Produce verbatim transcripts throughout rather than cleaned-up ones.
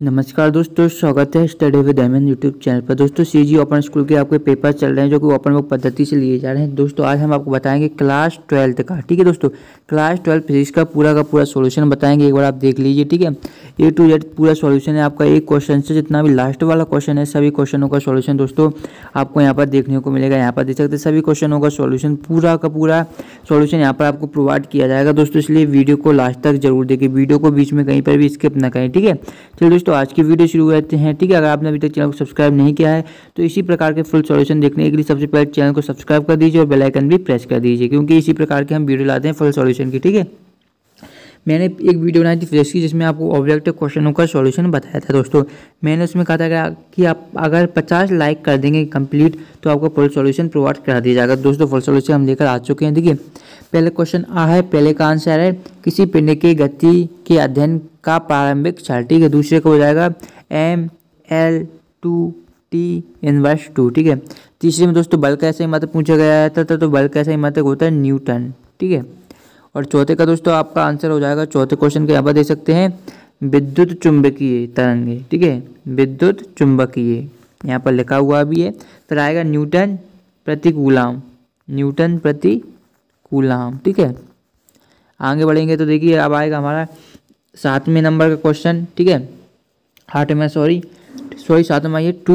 नमस्कार दोस्तों, स्वागत है study with MN YouTube channel पर। दोस्तों सीजी ओपन स्कूल के आपके पेपर चल रहे हैं जो कि ओपन बुक पद्धति से लिए जा रहे हैं। दोस्तों आज हम आपको बताएंगे क्लास ट्वेल्थ का, ठीक है दोस्तों, क्लास ट्वेल्थ फिजिक्स का पूरा का पूरा सॉल्यूशन बताएंगे। एक बार आप देख लीजिए, ठीक है। ए टू जेड पूरा सॉल्यूशन है आपका, एक क्वेश्चन से जितना भी लास्ट वाला क्वेश्चन है सभी क्वेश्चनों का सॉल्यूशन दोस्तों आपको यहाँ पर देखने को मिलेगा। यहाँ पर देख सकते हैं सभी क्वेश्चनों का सॉल्यूशन, पूरा का पूरा सॉल्यूशन यहाँ पर आपको प्रोवाइड किया जाएगा दोस्तों। इसलिए वीडियो को लास्ट तक जरूर देखिए, वीडियो को बीच में कहीं पर भी स्किप ना करें, ठीक है। चलिए दोस्तों आज की वीडियो शुरू करते हैं, ठीक है। अगर आपने अभी तक चैनल को सब्सक्राइब नहीं किया है तो इसी प्रकार के फुल सॉल्यूशन देखने के लिए सबसे पहले चैनल को सब्सक्राइब कर दीजिए और बेल आइकन भी प्रेस कर दीजिए, क्योंकि इसी प्रकार के हम वीडियो लाते हैं फुल सॉल्यूशन की, ठीक है। मैंने एक वीडियो बनाई थी फिजिक्स की जिसमें आपको ऑब्जेक्टिव क्वेश्चनों का सॉल्यूशन बताया था दोस्तों। मैंने उसमें कहा था कि आप अगर पचास लाइक कर देंगे कंप्लीट तो आपको फुल सॉल्यूशन प्रोवाइड करा दिया जाएगा। दोस्तों फुल सॉल्यूशन हम लेकर आ चुके हैं। देखिए पहले क्वेश्चन आ है, पहले का आंसर है किसी पिंड की गति के अध्ययन का प्रारंभिक क्षण, ठीक है। दूसरे का हो जाएगा M L two T inverse two, ठीक है। तीसरे में दोस्तों बल का ऐसा ही मात्रक पूछा गया था, तो बल का ऐसा ही मात्रक होता है न्यूटन, ठीक है। और चौथे का दोस्तों आपका आंसर हो जाएगा, चौथे क्वेश्चन के यहाँ पर दे सकते हैं विद्युत चुंबकीय तरंगे, ठीक है, विद्युत चुंबकीय यहाँ पर लिखा हुआ भी है। फिर आएगा न्यूटन प्रति कूलाम, न्यूटन प्रति कूलाम, ठीक है। आगे बढ़ेंगे तो देखिए अब आएगा हमारा सातवें नंबर का क्वेश्चन, ठीक है, आठवें सॉरी सॉरी सातवां ये टू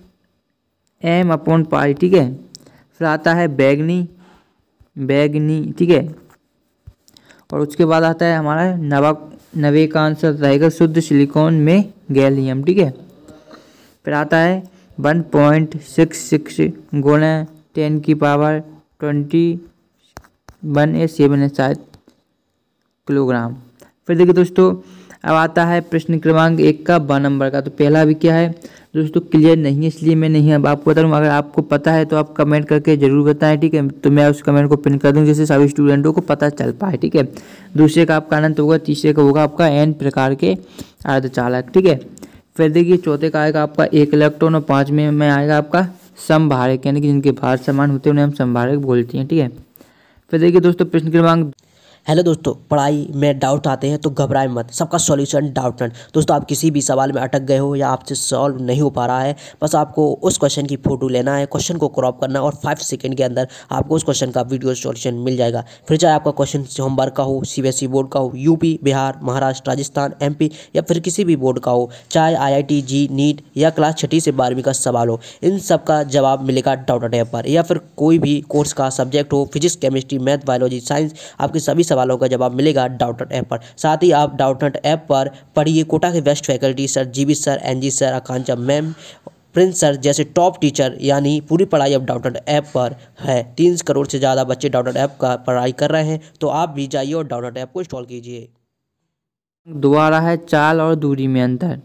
एम अपॉन पाई, ठीक है। फिर आता है बैगनी बैगनी ठीक है। और उसके बाद आता है हमारा नवा नवे का आंसर रहेगा शुद्ध सिलिकॉन में गैलियम, ठीक है। फिर आता है वन पॉइंट सिक्स सिक्स गुणा टेन की पावर ट्वेंटी वन ए सेवन है शायद किलोग्राम। फिर देखिए दोस्तों अब आता है प्रश्न क्रमांक एक का ब नंबर का। तो पहला भी क्या है दोस्तों क्लियर नहीं है, इसलिए मैं नहीं अब आपको बता दूँ। अगर आपको पता है तो आप कमेंट करके जरूर बताएं, ठीक है। तो मैं उस कमेंट को पिन कर दूँ जिससे सभी स्टूडेंटों को पता चल पाए, ठीक है। दूसरे का आपका अनंत होगा, तीसरे का होगा आपका एन प्रकार के अर्धचालक, ठीक है। फिर देखिए चौथे का आएगा आपका एक इलेक्ट्रॉन और पाँचवें में आएगा आपका समभारक, यानी कि जिनके भार समान होते हैं उन्हें हम समभारक बोलते हैं, ठीक है। फिर देखिए दोस्तों प्रश्न क्रमांक हेलो दोस्तों, पढ़ाई में डाउट आते हैं तो घबराएं मत, सबका सॉल्यूशन डाउट नट। दोस्तों आप किसी भी सवाल में अटक गए हो या आपसे सॉल्व नहीं हो पा रहा है, बस आपको उस क्वेश्चन की फोटो लेना है, क्वेश्चन को क्रॉप करना है और फाइव सेकंड के अंदर आपको उस क्वेश्चन का वीडियो सॉल्यूशन मिल जाएगा। फिर चाहे आपका क्वेश्चन होमवर्क का हो, सीबीएसई बोर्ड का हो, यूपी, बिहार, महाराष्ट्र, राजस्थान, एमपी या फिर किसी भी बोर्ड का हो, चाहे आईआईटी, जी, नीट या क्लास छठी से बारहवीं का सवाल हो, इन सब का जवाब मिलेगा डाउट ऐप पर। या फिर कोई भी कोर्स का सब्जेक्ट हो, physics, chemistry, math, biology, science, आपके सभी सवालों का जवाब मिलेगा डाउटनट ऐप पर। साथ ही आप डाउटनट ऐप पर पढ़िए कोटा के best faculty sir, GB sir, NG sir, Akanksha ma'am, Prince sir जैसे टॉप टीचर, यानी पूरी पढ़ाई अब डाउटनट ऐप पर है। तीन करोड़ से ज़्यादा बच्चे डाउटनट ऐप का पढ़ाई कर रहे हैं, तो आप भी जाइए और डाउटनट ऐप को इंस्टॉल कीजिए। दोबारा है चाल और दूरी में अंतर।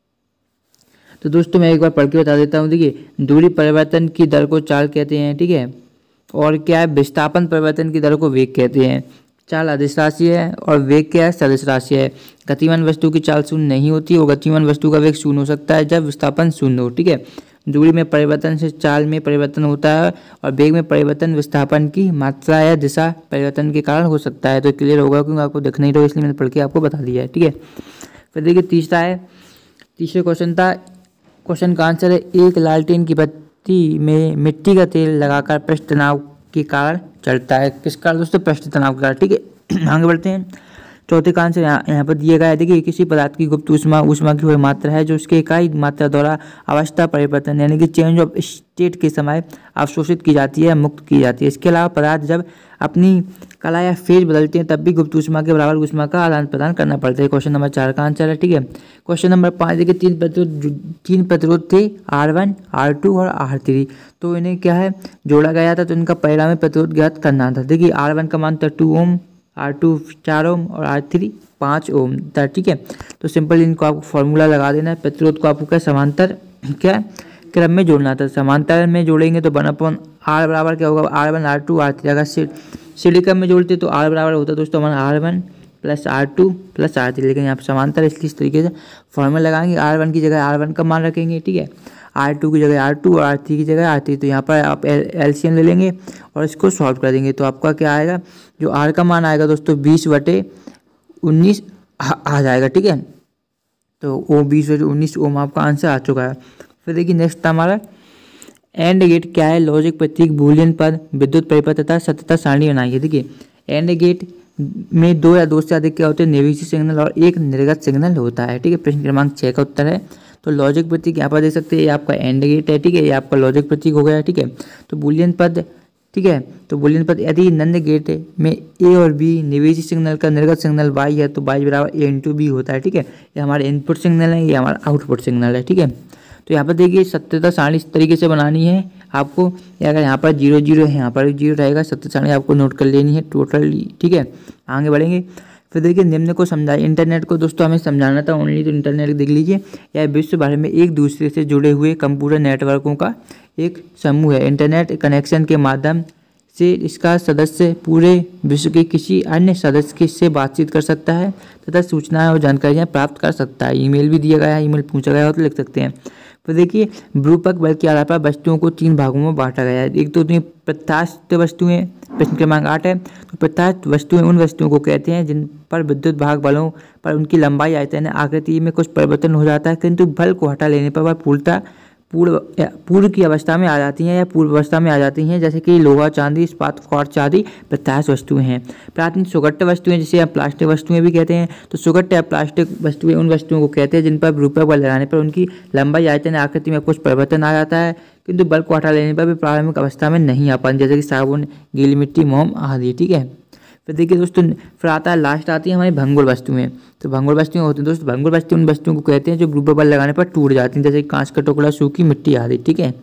तो दोस्तों मैं एक बार पढ़ के बता देता हूँ। देखिए दूरी परिवर्तन की दर को चाल कहते हैं, ठीक है। और क्या है विस्थापन परिवर्तन की दर को वेग कहते हैं। चाल अदिश राशि है और वेग क्या है सदिश राशि है। गतिमान वस्तु की चाल शून्य नहीं होती और गतिमान वस्तु का वेग शून्य हो सकता है जब विस्थापन शून्य हो, ठीक है। दूरी में परिवर्तन से चाल में परिवर्तन होता है और वेग में परिवर्तन विस्थापन की मात्रा या दिशा परिवर्तन के कारण हो सकता है। तो क्लियर होगा क्योंकि आपको दिख नहीं रहा इसलिए मैंने पढ़ के आपको बता दिया है, ठीक है। फिर देखिए तीसरा है, तीसरे क्वेश्चन था, क्वेश्चन का आंसर है एक लालटेन की बत्ती में मिट्टी का तेल लगाकर पृष्ठ तनाव के कारण चलता है। किस कारण दोस्तों? पृष्ठ तनाव के कारण, ठीक है। आगे बढ़ते हैं। चौथे का आंसर यहाँ यहाँ पर दिया गया है। देखिए किसी पदार्थ की गुप्त ऊष्मा ऊष्मा की वह मात्रा है जो उसके इकाई मात्रा द्वारा अवस्था परिवर्तन यानी कि चेंज ऑफ स्टेट के समय अवशोषित की जाती है, मुक्त की जाती है। इसके अलावा पदार्थ जब अपनी कला या फेज बदलते हैं तब भी गुप्त ऊष्मा के बराबर ऊष्मा का आदान प्रदान करना पड़ता है। क्वेश्चन नंबर चार का आंसर है, ठीक है। क्वेश्चन नंबर पाँच देखिए तीन प्रतिरोध तीन प्रतिरोध थे आर वन, आर टू और आर थ्री। तो इन्हें क्या है जोड़ा गया था, तो इनका परिणामी प्रतिरोध ज्ञात करना था। देखिए आर वन का मान था टू ओम, आर टू चार ओम और आर थ्री पाँच ओम था, ठीक है। तो सिंपल इनको आपको फॉर्मूला लगा देना है। प्रतिरोध को आपको क्या समांतर क्या क्रम में जोड़ना था। समांतर में जोड़ेंगे तो वन अपॉन आर बराबर क्या होगा, R one R two R three. अगर सीढ़ी क्रम में जोड़ते तो आर बराबर होता दोस्तों हमारा R one plus R two plus R three. लेकिन यहाँ पर समांतर इसलिए इस तरीके से फॉर्मूला लगाएंगे। आर वन की जगह आर वन का मान रखेंगे, ठीक है। आर टू की जगह आर टू और आर थ्री की जगह आर थ्री। तो यहाँ पर आप एलसीएम ले लेंगे और इसको सॉल्व कर देंगे। तो आपका क्या आएगा, जो आर का मान आएगा दोस्तों बीस बटे उन्नीस आ जाएगा, ठीक है। तो ओ बीस बजे उन्नीस ओम आपका आंसर आ चुका है। फिर देखिए नेक्स्ट था हमारा एंड गेट क्या है, लॉजिक प्रतीक बूलियन पद विद्युत परिपथ तथा सत्यता सारणी बनाइए। देखिए एंड गेट में दो या दो से अधिक क्या होते हैं, निवेशी सिग्नल और एक निर्गत सिग्नल होता है। ठीक है, प्रश्न क्रमांक छः का उत्तर है। तो लॉजिक प्रतीक यहाँ पर देख सकते हैं, ये आपका एंड गेट है। ठीक है, ये आपका लॉजिक प्रतीक हो गया। ठीक है, तो बूलियन पद, ठीक है, तो बूलियन पद यदि नंद गेट में ए और बी निवेशी सिग्नल का निर्गत सिग्नल वाई है तो वाई बराबर ए इंटू बी होता है। ठीक है, ये हमारे इनपुट सिग्नल है, ये हमारा आउटपुट सिग्नल है। ठीक है, तो यहाँ पर देखिए सत्यता सारणी इस तरीके से बनानी है आपको। अगर यहाँ पर जीरो जीरो है, यहाँ पर जीरो रहेगा, सत्यता सारणी आपको नोट कर लेनी है टोटली। ठीक है, आगे बढ़ेंगे। फिर देखिए निम्न को समझाइए। इंटरनेट को दोस्तों हमें समझाना था ओनली, तो इंटरनेट देख लीजिए, यह विश्व भर में एक दूसरे से जुड़े हुए कंप्यूटर नेटवर्कों का एक समूह है। इंटरनेट कनेक्शन के माध्यम से इसका सदस्य पूरे विश्व के किसी अन्य सदस्य के से बातचीत कर सकता है तथा सूचनाएं और जानकारियां प्राप्त कर सकता है। ईमेल भी दिया गया है, ईमेल पूछा गया हो तो लिख सकते हैं। तो देखिए ब्रूपक बल के आधार पर वस्तुओं को तीन भागों में बांटा गया है। एक तो होती है प्रत्यास्थ वस्तुएं, प्रश्न क्रमांक आठ है। तो प्रत्यास्थ वस्तुएं उन वस्तुओं को कहते हैं जिन पर विद्युत भाग बलों पर उनकी लंबाई आयतन आकृति में कुछ परिवर्तन हो जाता है, किंतु बल को हटा लेने पर वह पूर्णतः पूर्व पूर्व की अवस्था में आ जाती हैं या पूर्व अवस्था में आ जाती हैं, जैसे कि लोहा, चांदी, इस्पात, क्वार्ट्ज आदि प्रत्यास्थ वस्तुएं हैं। प्राचीन सुगट्ट वस्तुएं जिसे आप प्लास्टिक वस्तुएं भी कहते हैं। तो सुगट्ट या प्लास्टिक वस्तुएं उन वस्तुओं को कहते हैं जिन पर विरूपक बल लगाने पर उनकी लंबाई, आयतन, आकृति में कुछ परिवर्तन आ जाता है, किंतु बल को हटा लेने पर भी प्रारंभिक अवस्था में नहीं आ पाते, जैसे कि साबुन, गीली मिट्टी, मोम आदि। ठीक है, फिर देखिए दोस्तों फिर आता है लास्ट आती है हमारी भंगुर वस्तुएं। तो भंगुर वस्तुएं होती हैं दोस्तों, भंगुर वस्तुएं उन वस्तुओं को कहते हैं जो विरूपक बल लगाने पर टूट जाती हैं, जैसे कांच का टुकड़ा, सूखी मिट्टी आदि। ठीक है,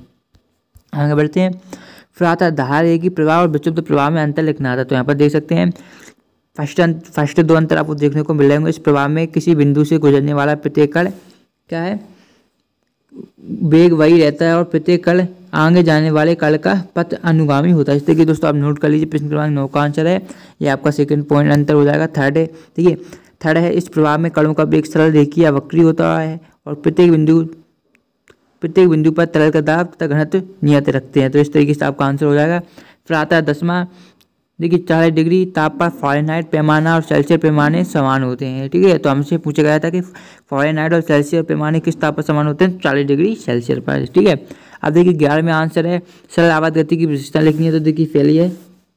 आगे बढ़ते हैं। फिर आता है धारा एक ही प्रवाह और विक्षुब्ध प्रवाह में अंतर लिखना आता है। तो यहाँ पर देख सकते हैं फर्स्ट फर्स्ट दो अंतर आपको देखने को मिल जाएंगे। इस प्रवाह में किसी बिंदु से गुजरने वाला प्रत्येक कण क्या है, वेग वही रहता है और प्रत्येक कण आगे जाने वाले कण का पथ अनुगामी होता है। इस तरीके दोस्तों आप नोट कर लीजिए। प्रश्न क्रमांक नौ का आंसर है, ये आपका सेकंड पॉइंट अंतर हो जाएगा। थर्ड है, देखिए थर्ड है इस प्रभाव में कणों का वेग सरल रेखीय या वक्री होता है और प्रत्येक बिंदु प्रत्येक बिंदु पर तरल का दाब तथा घनत्व नियत रखते हैं। तो इस तरीके से आपका आंसर हो जाएगा। फिर आता है दसवां, देखिए चालीस डिग्री ताप पर फ़ारेनहाइट पैमाना और सेल्सियस पैमाने समान होते हैं। ठीक है, तो हमसे पूछा गया था कि फ़ारेनहाइट और सेल्सियस पैमाने किस ताप पर समान होते हैं, चालीस डिग्री सेल्सियस पर। ठीक है, अब देखिए ग्यारहवें आंसर है सरल आवर्त गति की विशेषता लिखनी है। तो देखिए पहली है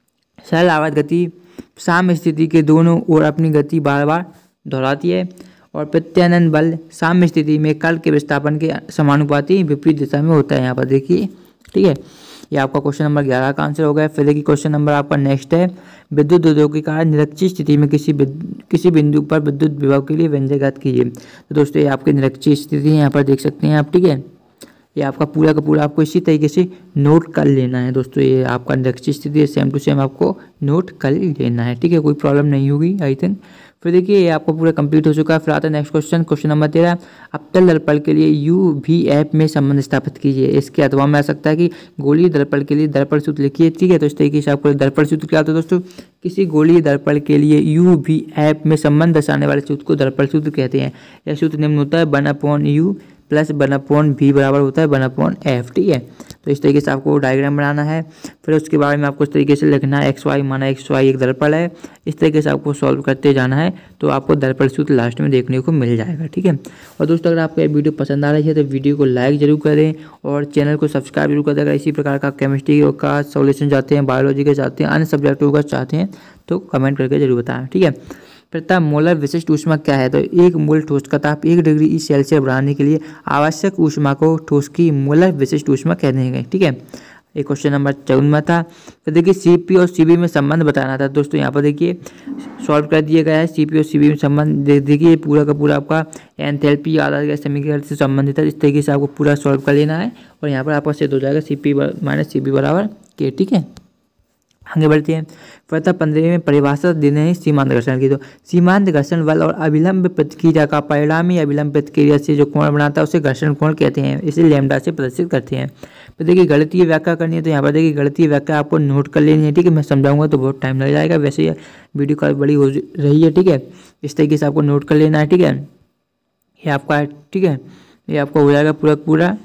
सरल आवर्त गति साम्य स्थिति के दोनों ओर अपनी गति बार बार दोहराती है और प्रत्यानयन बल साम्य स्थिति में कण के विस्थापन के समानुपाती विपरीत दिशा में होता है। यहाँ पर देखिए, ठीक है, ये आपका क्वेश्चन नंबर ग्यारह का आंसर हो गया। फिर देखिए क्वेश्चन नंबर आपका नेक्स्ट है विद्युत उद्योग के कारण निरक्षीय स्थिति में किसी किसी बिंदु पर विद्युत विभव के लिए व्यंजक ज्ञात कीजिए। तो दोस्तों ये आपकी निरक्षीय स्थिति है, यहाँ पर देख सकते हैं आप। ठीक है, ये आपका पूरा का पूरा आपको इसी तरीके से नोट कर लेना है दोस्तों। ये आपका निरक्षीय स्थिति है, सेम टू सेम आपको नोट कर लेना है। ठीक है, कोई प्रॉब्लम नहीं होगी आई थिंक। फिर देखिए ये आपको पूरा कंप्लीट हो चुका है। फिर आता है नेक्स्ट क्वेश्चन, क्वेश्चन नंबर तेरह, अवतल दर्पण के लिए यू वी एफ में संबंध स्थापित कीजिए। इसके अथवा में आ सकता है कि गोलीय दर्पण के लिए दर्पण सूत्र लिखिए। ठीक है, तो इस तरीके से आपको दर्पण सूत्र क्या होता है दोस्तों, किसी गोलीय दर्पण के लिए यू वी एफ में संबंध दर्शाने वाले सूत्र को दर्पण सूत्र कहते हैं। यह सूत्र निम्न होता है, one upon u plus one upon v बराबर होता है वन अपॉन एफ। ठीक है, तो इस तरीके से आपको डायग्राम बनाना है। फिर उसके बारे में आपको इस तरीके से लिखना है, एक्स वाई माना एक्स वाई एक दर्पण है। इस तरीके से आपको सॉल्व करते जाना है, तो आपको दर्पण सूत्र लास्ट में देखने को मिल जाएगा। ठीक है, और दोस्तों अगर आपको ये वीडियो पसंद आ रही है तो वीडियो को लाइक जरूर करें और चैनल को सब्सक्राइब जरूर करें। अगर इसी प्रकार का केमिस्ट्री का सॉल्यूशन चाहते हैं, बायोलॉजी का चाहते हैं, अन्य सब्जेक्टों का चाहते हैं तो कमेंट करके जरूर बताएं। ठीक है, प्रथा मोलर विशिष्ट ऊष्मा क्या है, तो एक मोल ठोस का ताप एक डिग्री ई सेल्सियस बढ़ाने के लिए आवश्यक ऊष्मा को ठोस की मोलर विशिष्ट ऊष्मा कहते हैं। ठीक है, एक क्वेश्चन नंबर चौदह था। तो देखिए सीपी और सीबी में संबंध बताना था दोस्तों। यहाँ पर देखिए सॉल्व कर दिया गया है। सीपी और सीबी में संबंध देखिए पूरा का पूरा आपका एंथैल्पी आधा गैस समीकरण से संबंधित है। इस तरीके से आपको पूरा सॉल्व कर लेना है और यहाँ पर आपका सिद्ध हो जाएगा सीपी माइनस सीबी बराबर के। ठीक है, आगे बढ़ते हैं। प्रथा पंद्रह में परिभाषा देने हैं सीमांत घर्षण की। तो सीमांत घर्षण बल और अभिलंब प्रतिक्रिया का परिणामी अभिलंब प्रतिक्रिया से जो कोण बनाता है उसे घर्षण कोण कहते हैं। इसे लैम्डा से प्रदर्शित करते हैं। तो देखिए गणितीय व्याख्या करनी है, तो यहाँ पर देखिए गणितीय व्याख्या आपको नोट कर लेनी है। ठीक है, मैं समझाऊंगा तो बहुत टाइम लग जाएगा, वैसे ये वीडियो का बड़ी हो रही है। ठीक है, इस तरीके से आपको नोट कर लेना है। ठीक है, ये आपका ठीक है, ये आपका हो जाएगा पूरा पूरा।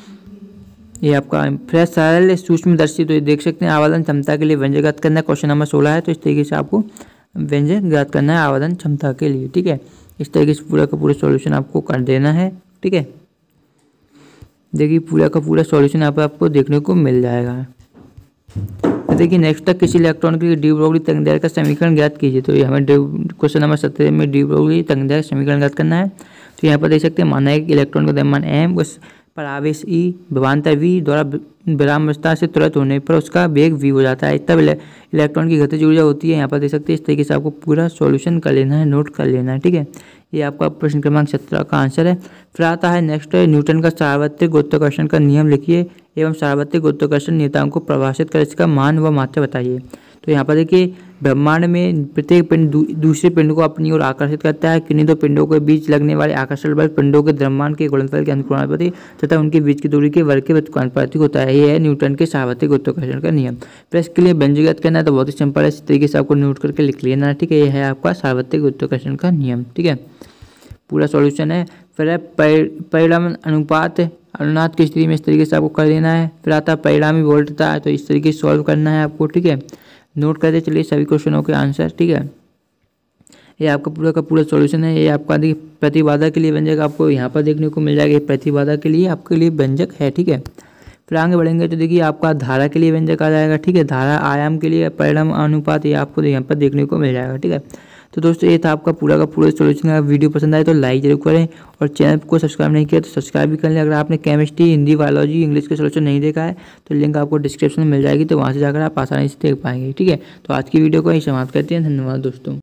ये आपका फ्रेश सरल सूक्ष्मदर्शी, तो ये देख सकते हैं आवेदन क्षमता के लिए व्यंजक ज्ञात करना है। क्वेश्चन नंबर सोलह है, तो इस तरीके से आपको व्यंजक ज्ञात करना है आवेदन क्षमता के लिए। ठीक है, इस तरीके से पूरा का पूरा सॉल्यूशन आपको कर देना है। ठीक है, देखिए पूरा का पूरा सॉल्यूशन यहाँ पर आपको देखने को मिल जाएगा। तो देखिए नेक्स्ट तक किसी इलेक्ट्रॉन के लिए डी ब्रोगली तंगदैर्घ्य का समीकरण ज्ञात कीजिए। तो ये हमें क्वेश्चन नंबर सत्रह में डी ब्रोगली तंगदैर्घ्य का समीकरण ज्ञात करना है। तो यहाँ पर देख सकते हैं, माना है कि इलेक्ट्रॉन का द्रव्यमान एम उस पर आवेश ई विभवांतर वी द्वारा विरामावस्था से तुरंत होने पर उसका वेग वी हो जाता है, तब इलेक्ट्रॉन की गतिज ऊर्जा होती है। यहाँ पर देख सकते हैं, इस तरीके से आपको पूरा सॉल्यूशन कर लेना है, नोट कर लेना है। ठीक है, ये आपका प्रश्न क्रमांक सत्रह का आंसर है। फिर आता है नेक्स्ट है, न्यूटन का सार्वत्रिक गुरुत्वाकर्षण का नियम लिखिए एवं सार्वत्रिक गुरुत्वाकर्षण नियतांक को परिभाषित कर इसका मान व मात्रा बताइए। तो यहाँ पर देखिए, ब्रह्मांड में प्रत्येक पिंड दू, दूसरे पिंड को अपनी ओर आकर्षित करता है। किन्हीं दो पिंडों के बीच लगने वाले आकर्षण बल पिंडों के द्रव्यमान के गुणनफल के अनुपाती तथा उनके बीच की दूरी के वर्ग के अनुपातिक होता है। ये है न्यूटन के सार्वत्रिक गुरुत्वाकर्षण का नियम। फिर इसके लिए व्यंजक ज्ञात करना है तो बहुत ही सिंपल है, इस तरीके से आपको नोट करके लिख लेना है। ठीक है, ये है आपका सार्वत्रिक गुरुत्वाकर्षण का नियम। ठीक है, पूरा सॉल्यूशन है। फिर है परिणाम अनुपात अनुनाद की स्थिति में इस तरीके से आपको कर देना है। फिर आता है परिणामी वोल्टता है, तो इस तरीके से सॉल्व करना है आपको। ठीक है, नोट करते चलिए सभी क्वेश्चनों के आंसर। ठीक है, ये आपका पूरा का पूरा सॉल्यूशन है। ये आपका देखिए प्रतिबाधा के लिए व्यंजक आपको यहाँ पर देखने को मिल जाएगा, प्रतिबाधा के लिए आपके लिए व्यंजक है। ठीक है, फिर आगे बढ़ेंगे तो देखिए आपका धारा के लिए व्यंजक आ जाएगा। ठीक है, धारा आयाम के लिए परिणाम अनुपात ये आपको यहाँ पर देखने को मिल जाएगा। ठीक है, तो दोस्तों ये था आपका पूरा का पूरा सॉल्यूशन। अगर वीडियो पसंद आए तो लाइक जरूर करें और चैनल को सब्सक्राइब नहीं किया तो सब्सक्राइब भी कर लें। अगर आपने केमिस्ट्री, हिंदी, बायोलॉजी, इंग्लिश के सॉल्यूशन नहीं देखा है तो लिंक आपको डिस्क्रिप्शन में मिल जाएगी, तो वहाँ से जाकर आप आसानी से देख पाएंगे। ठीक है, तो आज की वीडियो को यही समाप्त करते हैं। धन्यवाद दोस्तों।